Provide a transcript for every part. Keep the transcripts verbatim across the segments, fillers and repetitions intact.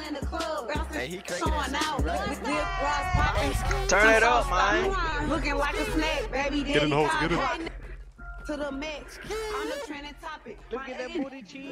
in the club, Hey, he showing out right. with dip, rock, popping. Turn it up, man. Looking like a snack, baby. Get in, hoes, get in. To the max, on the trending topic. Look at that booty cheese.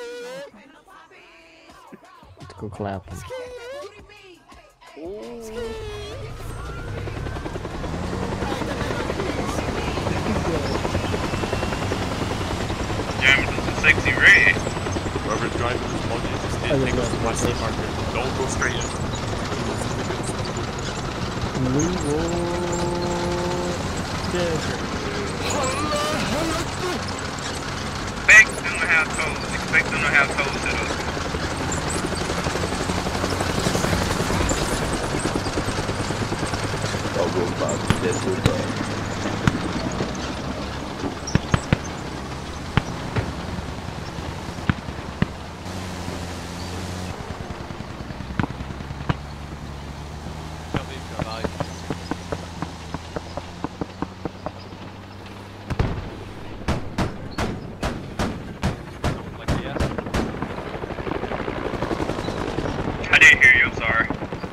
Let's go clapping. Jamming to the sexy red. Whoever's driving this buggy just did take us to my safe marker. Don't go straight in. We will Expect them to have toes. Expect them to have toes set up. I'll go back. Let's go back. I didn't hear you, I'm sorry.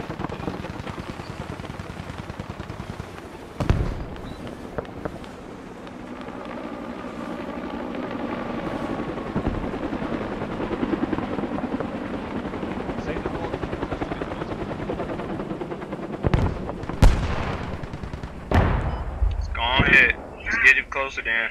Go on ahead. Just get it closer then.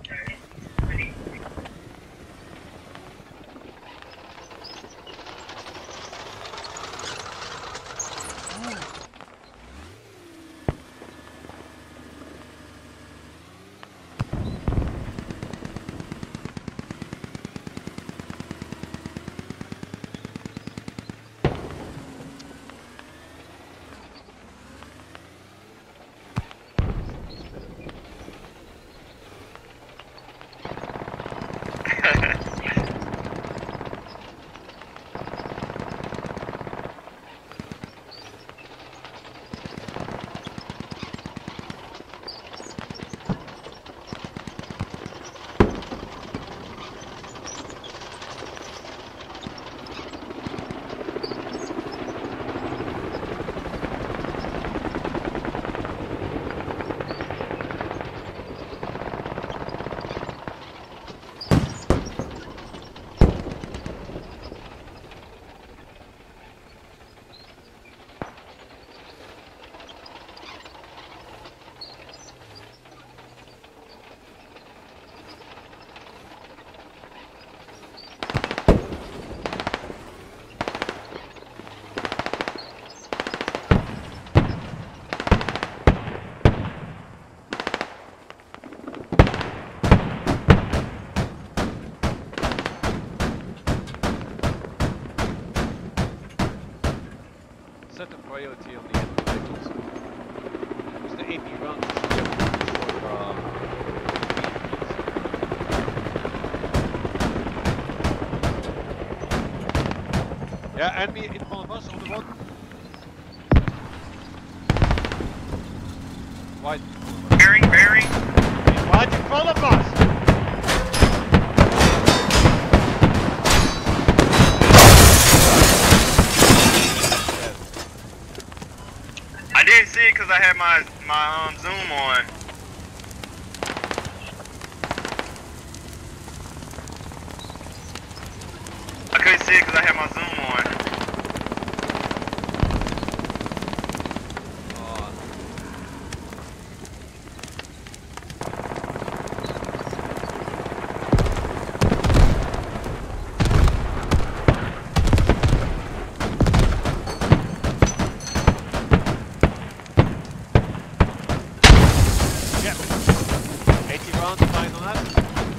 Set the priority on the individuals. Because the A P runs for uh, yeah, enemy in front of us on the road. Wide. Bearing, bearing. Wide in front of us! I didn't see it because I had my my um zoom on. I couldn't see it because I had my zoom on. eighty rounds, fine on that.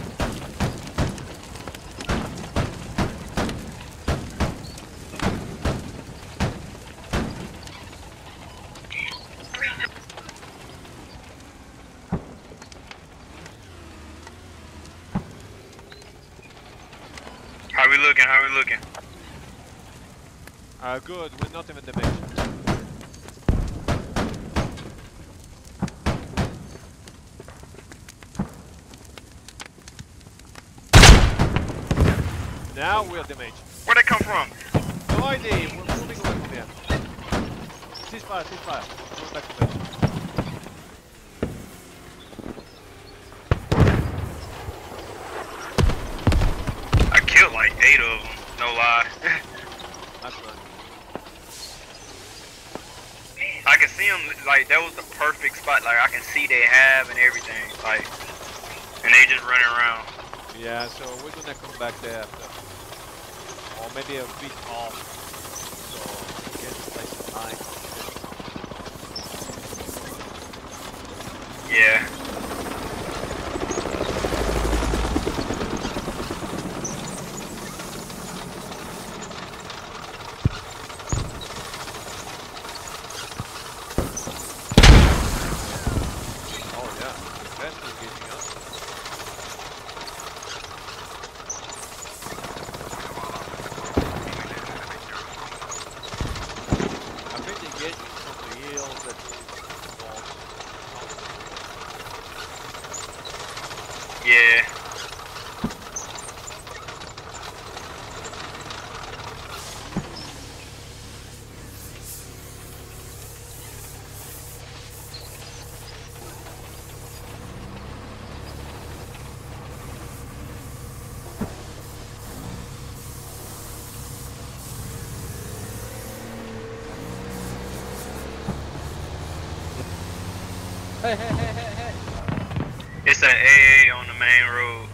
How we looking? How we looking? Uh, good, we're not even damaged. Now we're damaged. Where'd they come from? No Righty, we're moving away from here. Ceasefire, ceasefire. We're going back to bed. I killed like eight of them, no lie. That's nice. I can see them, like, that was the perfect spot. Like, I can see they have and everything. Like, and they just running around. Yeah, so we're gonna come back there after. Or maybe a bit off. So, get the place at night. Yeah. Oh yeah, that's still getting up. I think they get you from the hills that move north. Yeah. Hey, hey, hey, hey, hey! It's an A A on the main road.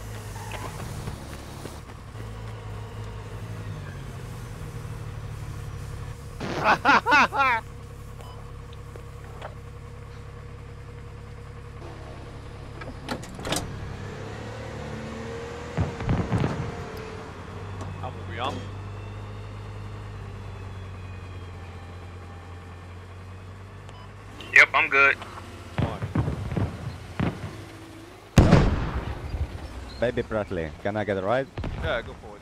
I'm gonna be on. Yep, I'm good. Baby Bradley, can I get a ride? Yeah, go for it.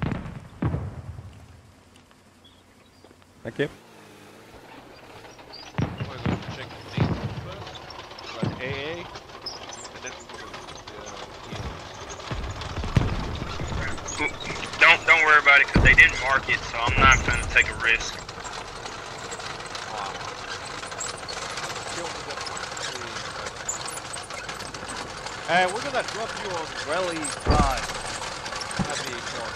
Thank you. We're going to check the thing first. Like A A. And then we're going to uh, Don't don't worry about it, cause they didn't mark it, so I'm not gonna take a risk. Hey, we're gonna drop you on Rally Drive. That'd be short.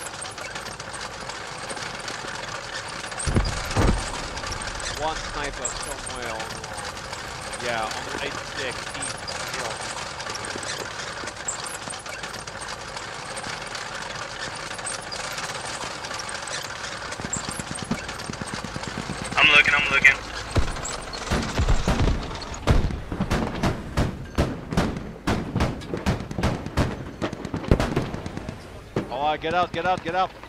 One sniper somewhere on, uh, yeah, on the eighty-six east hill. I'm looking, I'm looking. Alright, get out, get out, get out.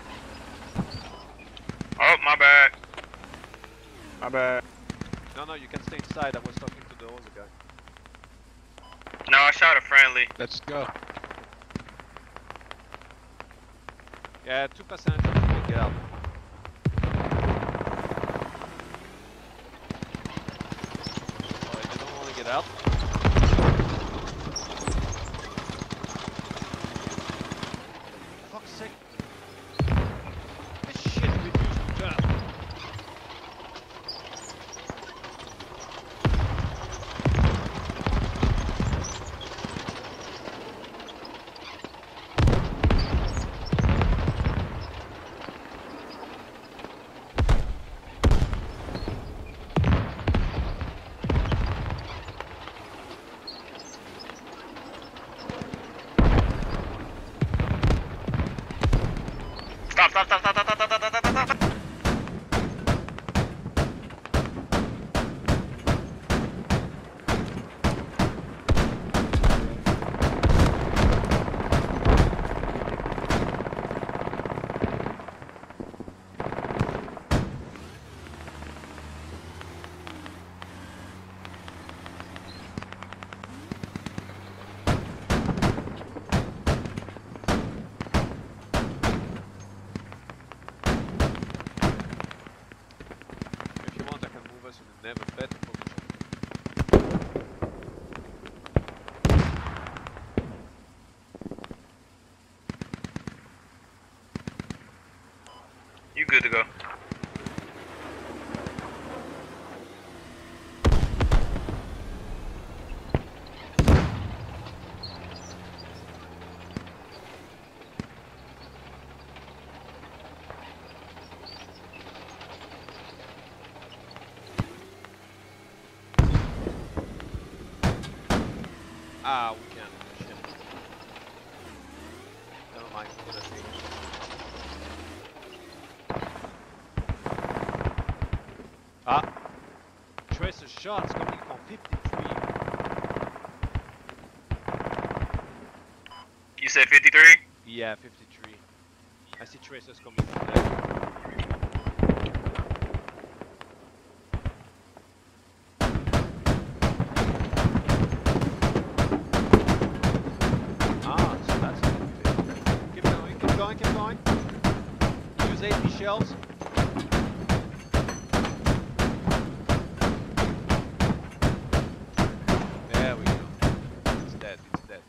Oh, my bad. My bad. No, no, you can stay inside. I was talking to the other guy. No, I shot a friendly. Let's go. Yeah, two passengers, you can get out. Alright, they don't want to get out. Fuck's sake. This shit reduced to death. Stop, stop, stop, stop, stop, stop, stop, stop, stop, stop. If you want, I can move us in the never better position. You good to go. Ah, we can. Shit. Never mind. We're gonna take it. Ah! Tracer shots coming from fifty-three. You said fifty-three? Yeah, fifty-three. I see tracers coming from there. Ah, so that's a good thing. Keep going, keep going, keep going. Use A P shells. There we go. It's dead, it's dead.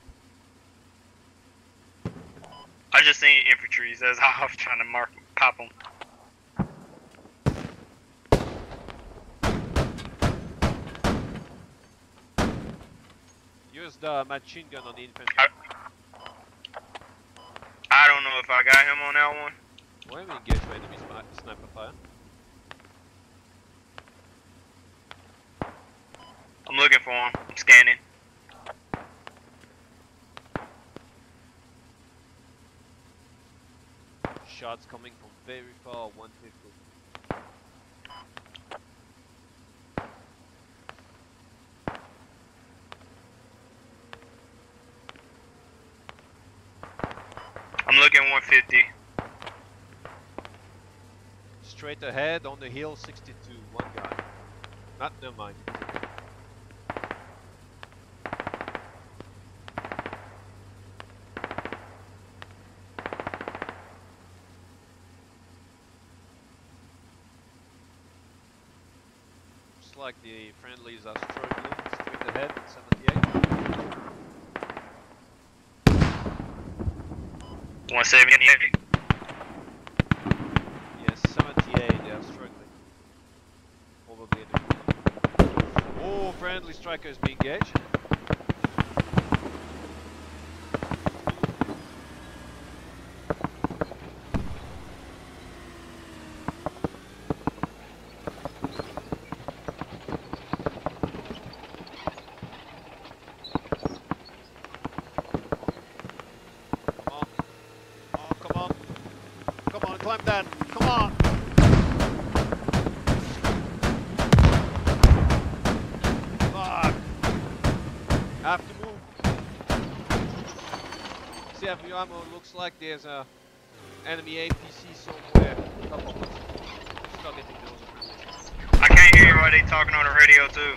I just seen infantry. That's how I was trying to mark, pop them. Use the machine gun on the infantry. I, I don't know if I got him on that one. When we engage with enemy sni sniper fire. I'm looking for him. I'm scanning. Shots coming from very far, one fifty. I'm looking one fifty. Straight ahead on the hill, sixty-two, one guy. Not, never mind. Looks like the friendlies are struggling. Straight ahead, seventy-eight. one seventy-eight. Yes, seventy-eight, they are struggling. Probably the... Oh, friendly striker is being engaged. Climb that, come on! Fuck! Have to move. See, have your ammo. Looks like there's a enemy A P C somewhere. Top of us. Start getting those. I can't hear you while they talking on the radio too.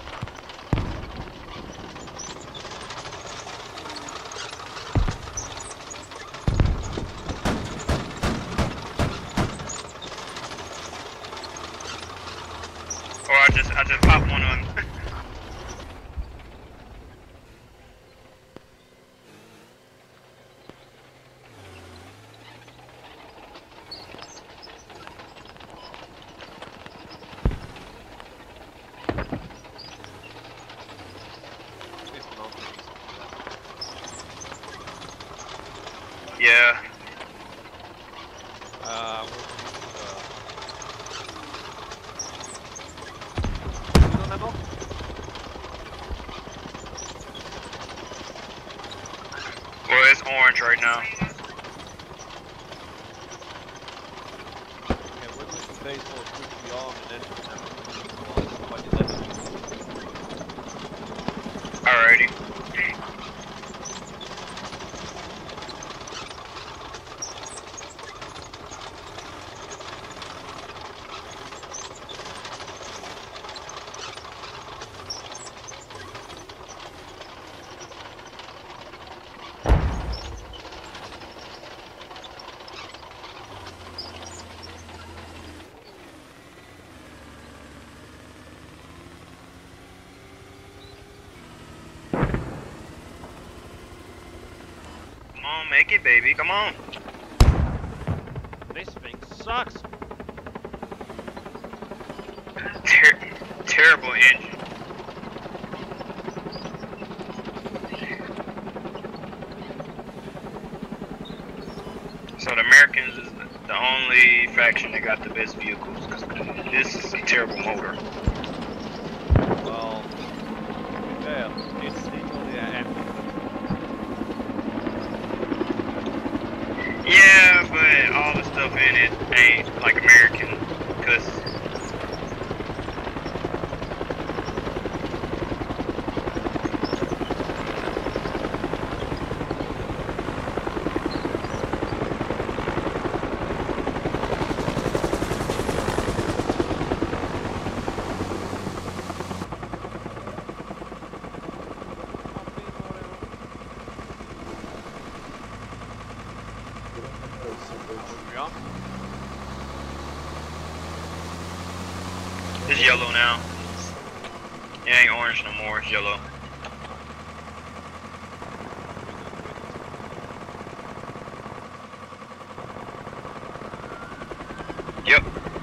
Or I just I just popped one on. Yeah. Uh, ammo? Well, it's orange right now. Okay, we're going to base for a quick rearm and then Alrighty. Come on, make it, baby. Come on. This thing sucks. sucks. Ter terrible engine. So the Americans is the only faction that got the best vehicles. 'Cause this is a terrible motor. Well, yeah, it's equally empty. Yeah, but all the stuff in it ain't like American. Cause Yeah. it's yellow now. It ain't orange no more, it's yellow. Yep.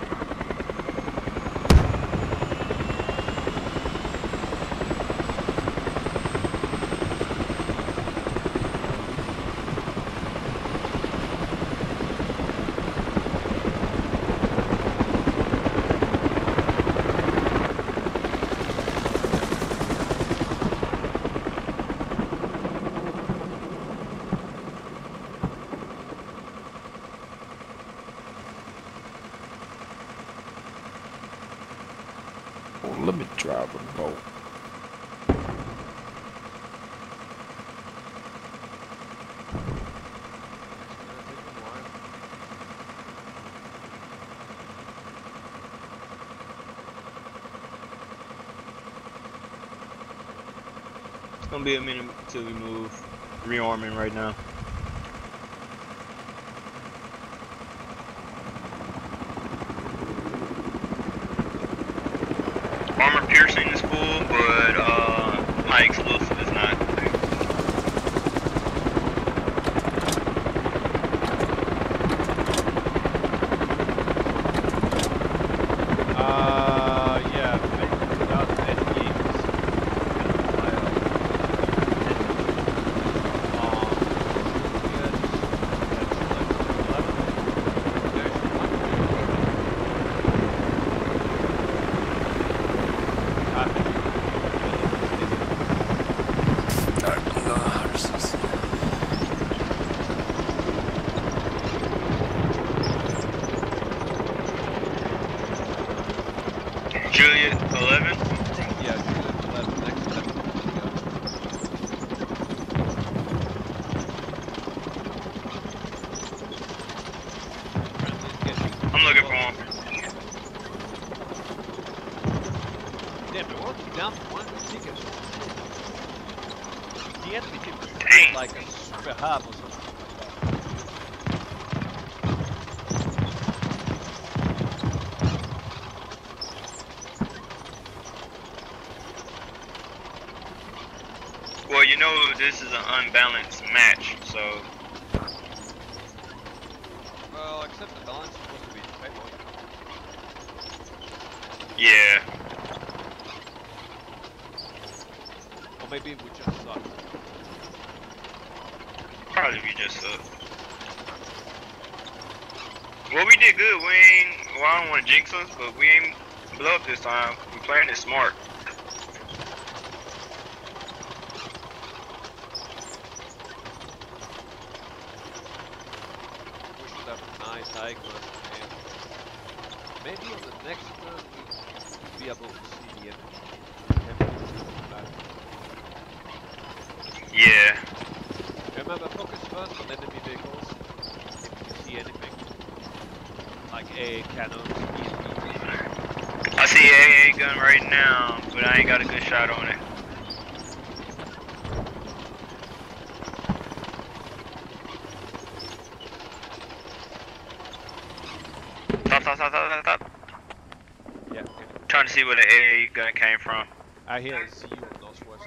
Let me drive a boat. It's gonna be a minute till we move. Rearming right now. Armor piercing is cool, but uh, my explosive is not. Uh, yeah, maybe without any games. Um, yeah, just, that's like eleven. Juliet eleven. Yeah, Juliet eleven, next step. I'm looking for him. Damn, we're already down to one ticket. The enemy team is Dang. like a super hub or something like that. Well, you know this is an unbalanced match, so Well, except the balance is supposed to be stable. yeah. Or maybe we just suck. Probably we just suck. Well, we did good. We ain't. Well, I don't want to jinx us, but we ain't blow up this time. We playing it smart. We should have a nice high ground. And maybe on the next turn we'll be able to see the enemy. Yeah. Remember, focus first on enemy vehicles. If you see anything. Like A A cannons, E S I see A A gun right now, but I ain't got a good shot on it. Stop, stop, stop, stop, stop. Yeah, okay. Trying to see where the A A gun came from. I hear a C U on northwest.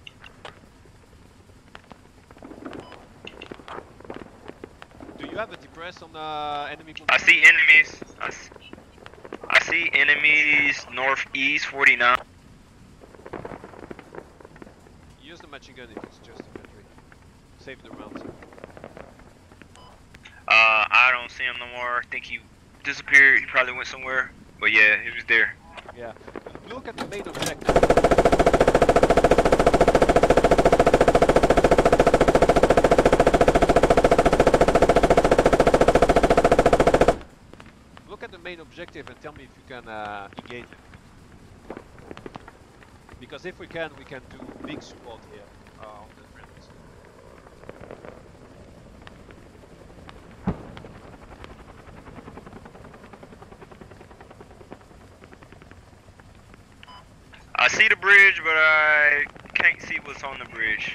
Do you have a deployment press on uh, enemy movement? I see enemies. I see, I see enemies northeast forty-nine. Use the machine gun if it's just infantry. Save the rounds. Uh, I don't see him no more. I think he disappeared. He probably went somewhere. But yeah, he was there. Yeah. Look at the main objective. Look at the main objective and tell me if you can uh, engage it. Because if we can, we can do big support here uh, on the friendlies. I see the bridge, but I can't see what's on the bridge.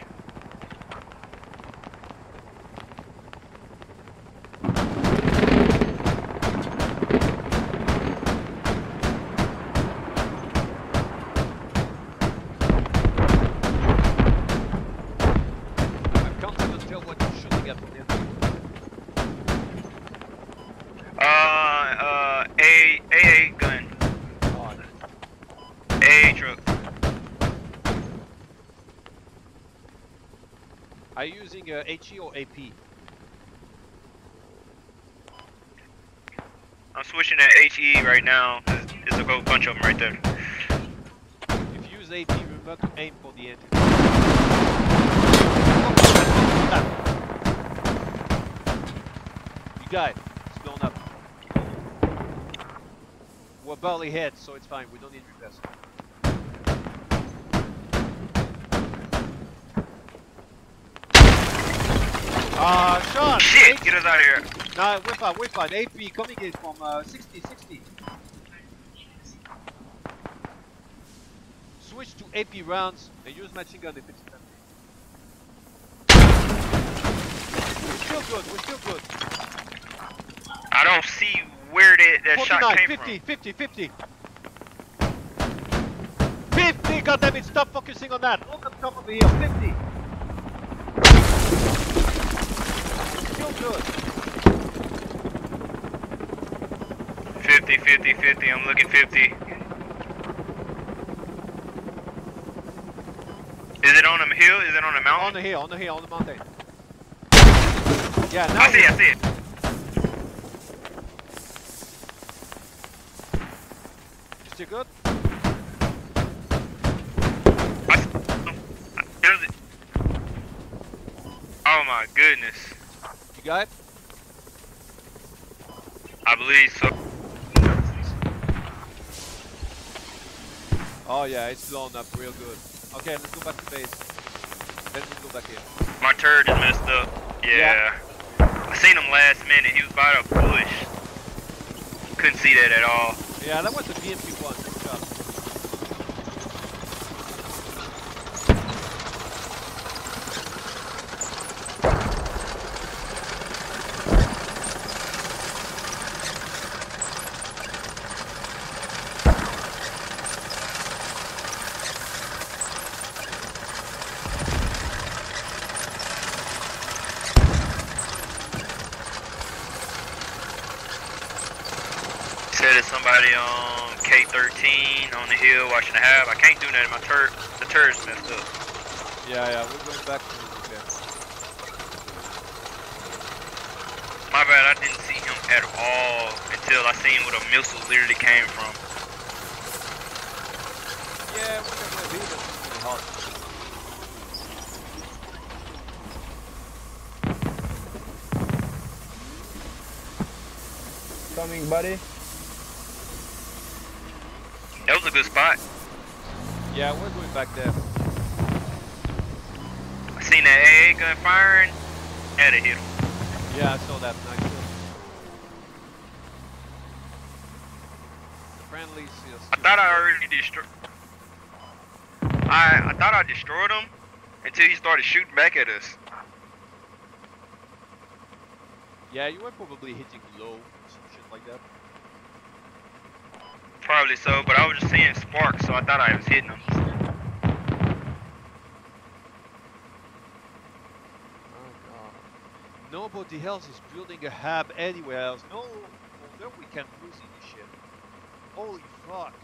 I can't even tell what you're shooting at from here. Uh, uh, A, A A gun. Oh, A A truck. are you using uh, H E or A P? I'm switching to H E right now. There's a whole bunch of them right there. If you use A P, remember to aim for the enemy. You got it. It's blown up. We're barely hit, so it's fine. We don't need repairs. Ah, uh, Sean! Shit! H Get us out of here. Nah, we're fine, we're fine. A P coming in from uh, sixty, sixty. Switch to A P rounds and use machine gun if it's empty. We're still good, we're still good. I don't see where that, that shot came fifty, from. fifty, fifty. fifty, goddammit, stop focusing on that. Look at the top of the hill, fifty. Still good. fifty, fifty, fifty. I'm looking fifty. Is it on a hill? Is it on a mountain? On the hill, on the hill, on the mountain. Yeah, now I see it, I see it. Still good? I see, there's it. Oh my goodness. You got it? I believe so. Oh yeah, it's blown up real good. Okay, let's go back to base. Then we go back here. My turret is messed up. Yeah. Yeah. I seen him last minute. He was by the bush. Couldn't see that at all. Yeah, that was the B M P one. Good job. Said it's somebody on K thirteen on the hill watching the hab. I can't do that. My turret, the turret's messed up. Yeah, yeah, we're going back to the repair. My bad, I didn't see him at all until I seen where the missile literally came from. Yeah, we're gonna be really hot. Coming, buddy. That was a good spot. Yeah, we're going back there. I seen that A A gun firing. Had to hit him. Yeah, I saw that. Nice kill. The friendlies is I thought I already destroyed. I I thought I destroyed him until he started shooting back at us. Yeah, you were probably hitting low or some shit like that. Probably so, but I was just seeing sparks, so I thought I was hitting him. Oh god. No nobody else is building a hub anywhere else. No, no, we can lose this shit. Holy fuck.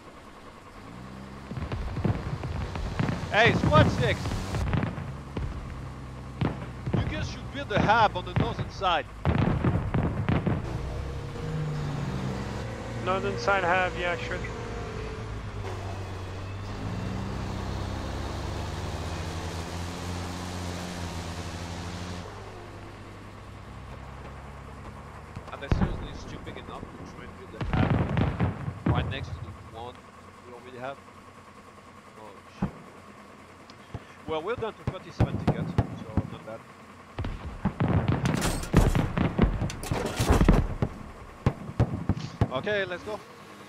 Hey, squad six! You guys should build a hub on the northern side. Northern side have, yeah, sure. Are they seriously stupid enough to try and build a hub right next to the one we already have? Oh shit. Well, we're down to thirty-seven tickets, so not bad. Okay, let's go.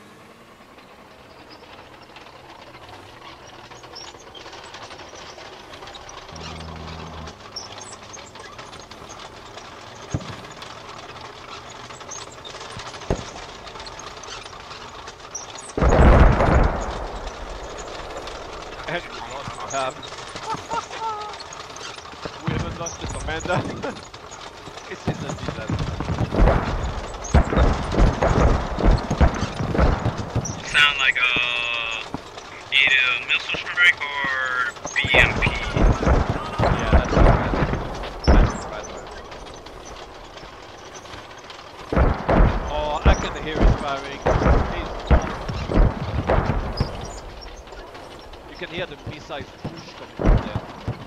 And we lost our hub. We haven't lost the commander. This is a disaster. Sound like uh, either a missile strike or B M P. Yeah, that's right. That's right. Oh, I can hear it firing. He's... You can hear the missiles push coming from there.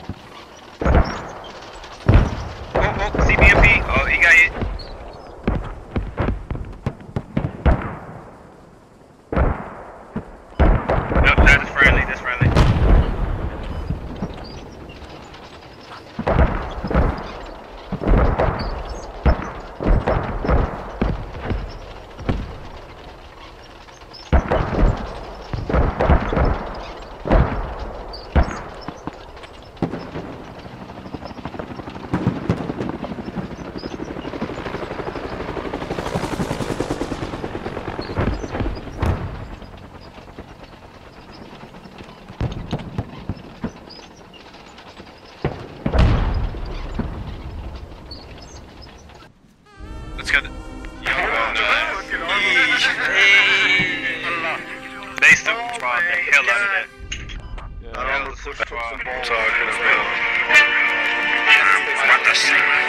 Oh, oh, C B M P. Oh, he got hit. Let's go. They still tried the hell out of that. Yeah, that was super far. What the